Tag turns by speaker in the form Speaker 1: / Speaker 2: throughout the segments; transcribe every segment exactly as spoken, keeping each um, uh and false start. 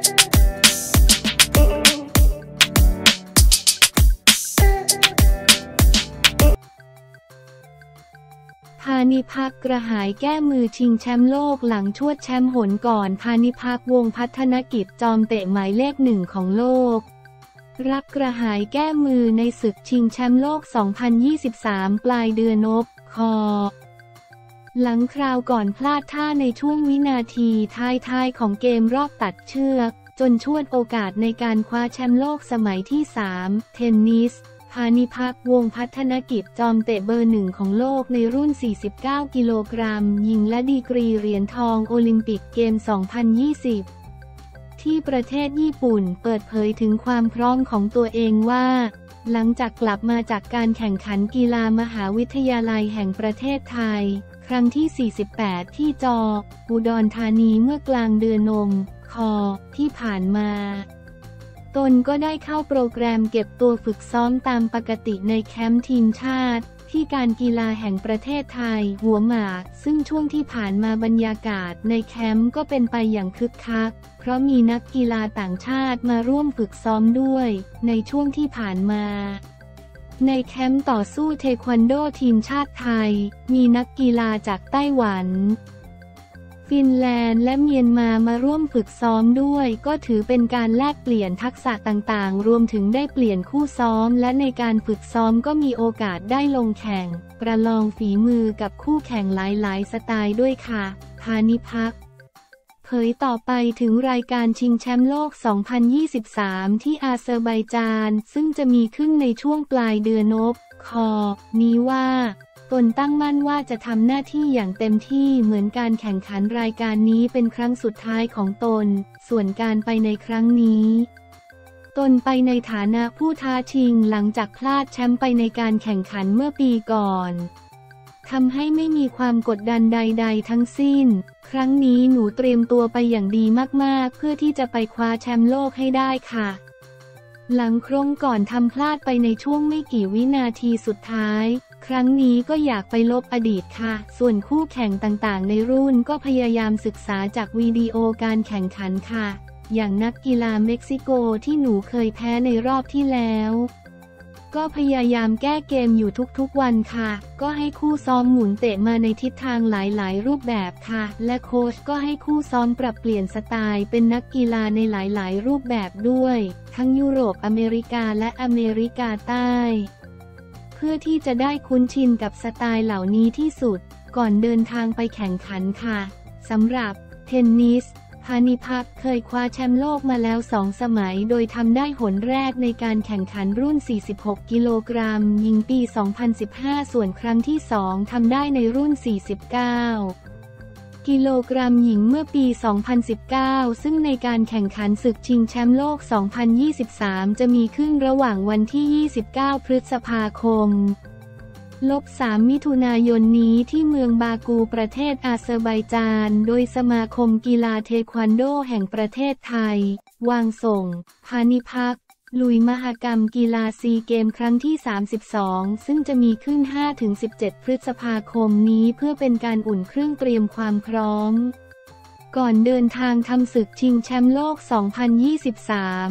Speaker 1: พานิภักกระหายแก้มือชิงแชมป์โลกหลังชวดแชมป์หนก่อนพานิภักวงศ์พัฒนกิจจอมเตะหมายเลขหนึ่งของโลกรักกระหายแก้มือในศึกชิงแชมป์โลก สองพันยี่สิบสาม ปลายเดือนนบคอหลังคราวก่อนพลาดท่าในช่วงวินาทีท้ายๆของเกมรอบตัดเชือกจนชวดโอกาสในการคว้าแชมป์โลกสมัยที่สามเทนนิสพานิภักวงศ์พัฒนกิจจอมเตะเบอร์หนึ่งของโลกในรุ่นสี่สิบเก้ากิโลกรัมหญิงและดีกรีเหรียญทองโอลิมปิกเกม สองพันยี่สิบ ที่ประเทศญี่ปุ่นเปิดเผยถึงความพร้อมของตัวเองว่าหลังจากกลับมาจากการแข่งขันกีฬามหาวิทยาลัยแห่งประเทศไทยครั้งที่ สี่สิบแปด ที่จออุดรธานีเมื่อกลางเดือนนมคอที่ผ่านมาตนก็ได้เข้าโปรแกรมเก็บตัวฝึกซ้อมตามปกติในแคมป์ทีมชาติที่การกีฬาแห่งประเทศไทยหัวหมากซึ่งช่วงที่ผ่านมาบรรยากาศในแคมป์ก็เป็นไปอย่างคึกคักเพราะมีนักกีฬาต่างชาติมาร่วมฝึกซ้อมด้วยในช่วงที่ผ่านมาในแคมป์ต่อสู้เทควันโดทีมชาติไทยมีนักกีฬาจากไต้หวันฟินแลนด์และเมียนมามาร่วมฝึกซ้อมด้วยก็ถือเป็นการแลกเปลี่ยนทักษะต่างๆรวมถึงได้เปลี่ยนคู่ซ้อมและในการฝึกซ้อมก็มีโอกาสได้ลงแข่งประลองฝีมือกับคู่แข่งหลายๆสไตล์ด้วยค่ะพานิภักเผยต่อไปถึงรายการชิงแชมป์โลก สองพันยี่สิบสาม ที่อาเซอร์ไบจานซึ่งจะมีขึ้นในช่วงปลายเดือนนบคอนี้ว่าตนตั้งมั่นว่าจะทำหน้าที่อย่างเต็มที่เหมือนการแข่งขันรายการนี้เป็นครั้งสุดท้ายของตนส่วนการไปในครั้งนี้ตนไปในฐานะผู้ท้าชิงหลังจากพลาดแชมป์ไปในการแข่งขันเมื่อปีก่อนทำให้ไม่มีความกดดันใดๆทั้งสิ้นครั้งนี้หนูเตรียมตัวไปอย่างดีมากๆเพื่อที่จะไปคว้าแชมป์โลกให้ได้ค่ะหลังโครงก่อนทำพลาดไปในช่วงไม่กี่วินาทีสุดท้ายครั้งนี้ก็อยากไปลบอดีตค่ะส่วนคู่แข่งต่างๆในรุ่นก็พยายามศึกษาจากวิดีโอการแข่งขันค่ะอย่างนักกีฬาเม็กซิโกที่หนูเคยแพ้ในรอบที่แล้วก็พยายามแก้เกมอยู่ทุกๆวันค่ะก็ให้คู่ซ้อมหมุนเตะมาในทิศทางหลายๆรูปแบบค่ะและโค้ชก็ให้คู่ซ้อมปรับเปลี่ยนสไตล์เป็นนักกีฬาในหลายๆรูปแบบด้วยทั้งยุโรปอเมริกาและอเมริกาใต้เพื่อที่จะได้คุ้นชินกับสไตล์เหล่านี้ที่สุดก่อนเดินทางไปแข่งขันค่ะสำหรับเทนนิสพานิภักเคยคว้าแชมป์โลกมาแล้วสองสมัยโดยทำได้หนแรกในการแข่งขันรุ่นสี่สิบหกกิโลกรัมหญิงปี สองพันสิบห้า ส่วนครั้งที่สองทำได้ในรุ่นสี่สิบเก้ากิโลกรัมหญิงเมื่อปี สองพันสิบเก้า ซึ่งในการแข่งขันศึกชิงแชมป์โลก สองพันยี่สิบสาม จะมีขึ้นระหว่างวันที่ ยี่สิบเก้า พฤษภาคมลบสามมิถุนายนนี้ที่เมืองบากูประเทศอาเซอร์ไบจานโดยสมาคมกีฬาเทควันโดแห่งประเทศไทยวางส่งพานิภักลุยมหกรรมกีฬาซีเกมครั้งที่ สามสิบสอง ซึ่งจะมีขึ้น ห้าถึงสิบเจ็ด พฤษภาคมนี้เพื่อเป็นการอุ่นเครื่องเตรียมความพร้อมก่อนเดินทางทำศึกชิงแชมป์โลก สองพันยี่สิบสาม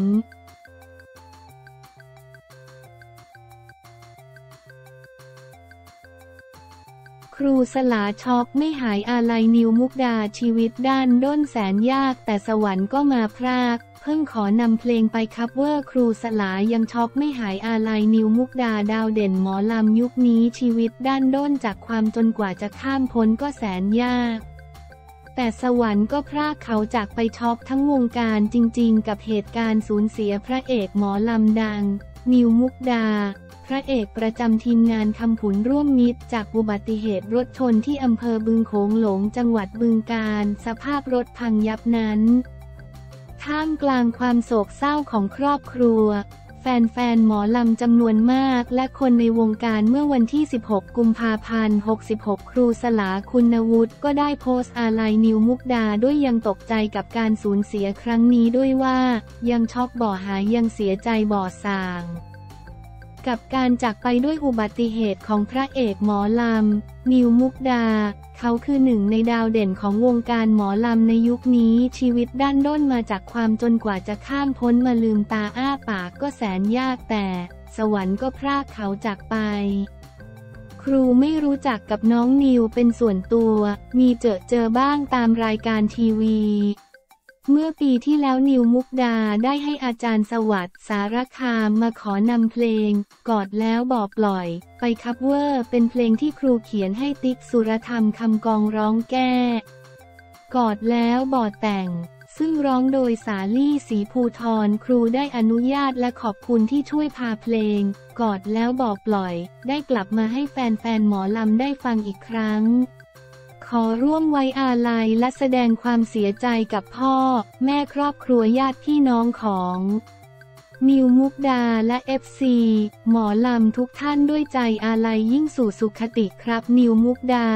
Speaker 1: ครูสลาช็อกไม่หายอาลัยนิวมุกดาชีวิตด้านด้นแสนยากแต่สวรรค์ก็มาพรากเพิ่งขอนำเพลงไปคัฟเวอร์ครูสลายังช็อกไม่หายอาลัยนิวมุกดาดาวเด่นหมอลำยุคนี้ชีวิตด้านด้นจากความจนกว่าจะข้ามพ้นก็แสนยากแต่สวรรค์ก็พรากเขาจากไปช็อกทั้งวงการจริงๆกับเหตุการณ์สูญเสียพระเอกหมอลำดังนิวมุกดาพระเอกประจำทีมงานคำผุนร่วมมิตรจากอุบัติเหตุรถชนที่อำเภอบึงโขงหลงจังหวัดบึงกาฬสภาพรถพังยับนั้นท่ามกลางความโศกเศร้าของครอบครัวแฟนๆหมอลำจำนวนมากและคนในวงการเมื่อวันที่ สิบหก กุมภาพันธ์ หกสิบหก ครูสลาคุณวุฒิก็ได้โพสต์อาลัยนิวมุกดาด้วยยังตกใจกับการสูญเสียครั้งนี้ด้วยว่ายังช็อกบ่อหายยังเสียใจบ่อส่างกับการจากไปด้วยอุบัติเหตุของพระเอกหมอลำนิวมุกดาเขาคือหนึ่งในดาวเด่นของวงการหมอลำในยุคนี้ชีวิตด้านด้นมาจากความจนกว่าจะข้ามพ้นมาลืมตาอ้าปากก็แสนยากแต่สวรรค์ก็พรากเขาจากไปครูไม่รู้จักกับน้องนิวเป็นส่วนตัวมีเจอเจอบ้างตามรายการทีวีเมื่อปีที่แล้วนิวมุกดาได้ให้อาจารย์สวัสดิ์สารคามมาขอนำเพลงกอดแล้วบอกปล่อยไปคัฟเวอร์เป็นเพลงที่ครูเขียนให้ติ๊กสุรธรรมคำกองร้องแก้กอดแล้วบอกแต่งซึ่งร้องโดยสาลี่ศรีภูธรครูได้อนุญาตและขอบคุณที่ช่วยพาเพลงกอดแล้วบอกปล่อยได้กลับมาให้แฟนๆหมอลำได้ฟังอีกครั้งขอร่วมไว้อาลัยและแสดงความเสียใจกับพ่อแม่ครอบครัวญาติพี่น้องของนิวมุกดาและเอฟซีหมอลำทุกท่านด้วยใจอาลัยยิ่งสู่สุขติครับนิวมุกดา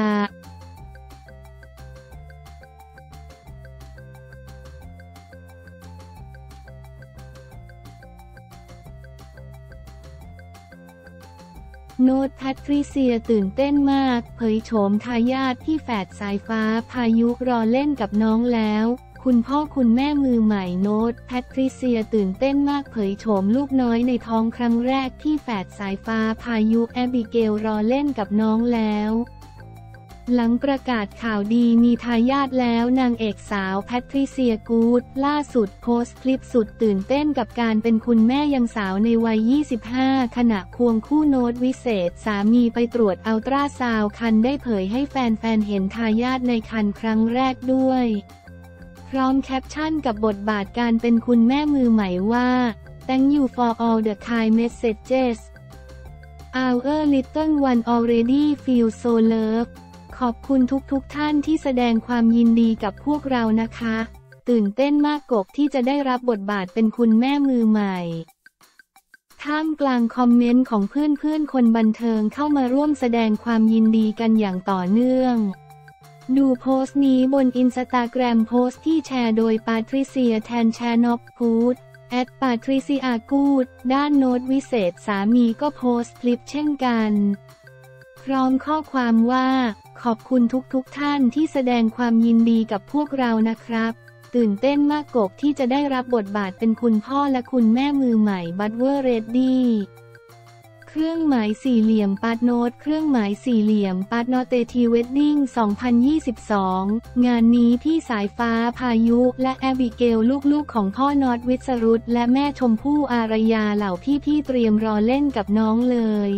Speaker 1: โน้ตแพทริเซียตื่นเต้นมากเผยโฉมทายาทที่แฝดสายฟ้าพายุรอเล่นกับน้องแล้วคุณพ่อคุณแม่มือใหม่โน้ตแพทริเซียตื่นเต้นมากเผยโฉมลูกน้อยในท้องครั้งแรกที่แฝดสายฟ้าพายุแอบิเกลรอเล่นกับน้องแล้วหลังประกาศข่าวดีมีทายาทแล้วนางเอกสาวแพทริเซียกูดล่าสุดโพสต์คลิปสุดตื่นเต้นกับการเป็นคุณแม่ยังสาวในวัยยี่สิบห้าขณะควงคู่โน้ตวิเศษสามีไปตรวจอัลตราซาวด์คันได้เผยให้แฟนๆเห็นทายาทในคันครั้งแรกด้วยพร้อมแคปชั่นกับบทบาทการเป็นคุณแม่มือใหม่ว่า Thank you for all the kind messages our little one already feels so lovedขอบคุณทุกๆ ท่านที่แสดงความยินดีกับพวกเรานะคะตื่นเต้นมากกบที่จะได้รับบทบาทเป็นคุณแม่มือใหม่ท่ามกลางคอมเมนต์ของเพื่อนๆคนบันเทิงเข้ามาร่วมแสดงความยินดีกันอย่างต่อเนื่องดูโพสต์นี้บนอินสตาแกรมโพสต์ที่แชร์โดยปาทริเซียแทนแชนอปกูดแอดปาทริเซียกูดด้านโน้ตวิเศษสามีก็โพสต์คลิปเช่นกันพร้อมข้อความว่าขอบคุณทุกๆ ท่านที่แสดงความยินดีกับพวกเรานะครับตื่นเต้นมากกบที่จะได้รับบทบาทเป็นคุณพ่อและคุณแม่มือใหม่บัตเวอร์เรดดี้เครื่องหมายสี่เหลี่ยมปาร์ตโนตเครื่องหมายสี่เหลี่ยมปาร์ตโนเตทีเวดดิ้งสองพันยี่สิบสองงานนี้พี่สายฟ้าพายุและแอบิเกลลูกๆของพ่อนอตวิศรุตและแม่ชมพู่อารยาเหล่าพี่ๆเตรียมรอเล่นกับน้องเลย